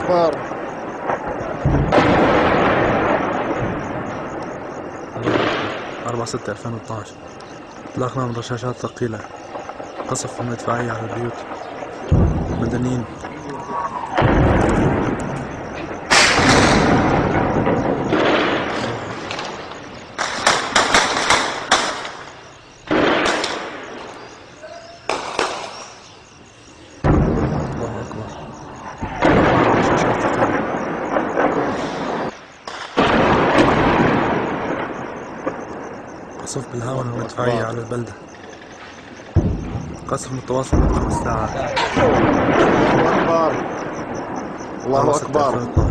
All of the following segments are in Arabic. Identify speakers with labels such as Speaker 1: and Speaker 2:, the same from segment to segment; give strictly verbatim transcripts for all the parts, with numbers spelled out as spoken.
Speaker 1: أكبر.
Speaker 2: أربعة ستة ألفين واثني عشر اطلقنا من رشاشات ثقيلة، قصف مدفعية على البيوت مدنيين. الله أكبر. رشاشات ثقيلة. قصف بالهاون المدفعية على البلدة، قصف متواصل من خمس ساعات.
Speaker 1: الله أكبر. الله أكبر.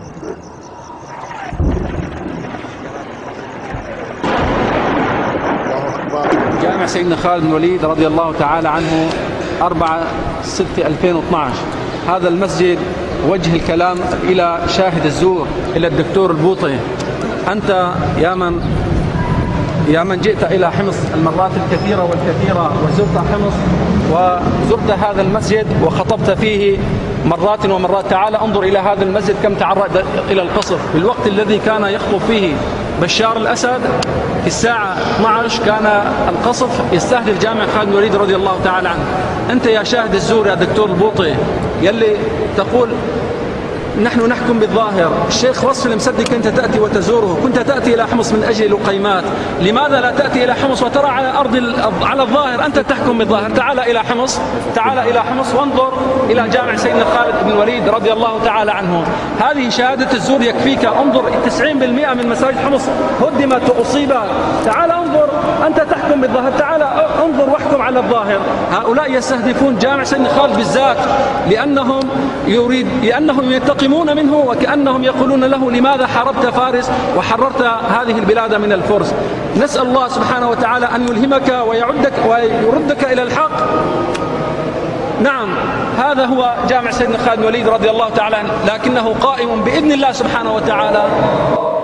Speaker 3: جامع سيدنا خالد بن الوليد رضي الله تعالى عنه أربعة ستة ألفين واثني عشر. هذا المسجد وجه الكلام إلى شاهد الزور، إلى الدكتور البوطي. أنت يا من يا من جئت إلى حمص المرات الكثيرة والكثيرة وزرت حمص وزرت هذا المسجد وخطبت فيه مرات ومرات، تعال انظر إلى هذا المسجد كم تعرض إلى القصف. في الوقت الذي كان يخطب فيه بشار الأسد في الساعة اثني عشر كان القصف يستهدف جامع خالد بن الوليد رضي الله تعالى عنه. أنت يا شاهد الزور يا دكتور البوطي يلي تقول نحن نحكم بالظاهر، الشيخ وصف المسدي كنت تأتي وتزوره، كنت تأتي إلى حمص من أجل لقيمات، لماذا لا تأتي إلى حمص وترى على أرض على الظاهر؟ أنت تحكم بالظاهر. تعال إلى حمص، تعال إلى حمص وانظر إلى جامع سيدنا خالد بن الوليد رضي الله تعالى عنه. هذه شهادة الزور يكفيك. انظر تسعين بالمئة من مساجد حمص هدمت وأصيب. تعال انظر، أنت تحكم بالظاهر، تعال انظر واحكم على الظاهر. هؤلاء يستهدفون جامع سيدنا خالد بالذات لأنهم يريد لأنهم ينتقمون منه، وكأنهم يقولون له لماذا حاربت فارس وحررت هذه البلاد من الفرس. نسأل الله سبحانه وتعالى أن يلهمك ويعدك ويردك إلى الحق. نعم، هذا هو جامع سيدنا خالد بن الوليد رضي الله تعالى عنه، لكنه قائم بإذن الله سبحانه وتعالى.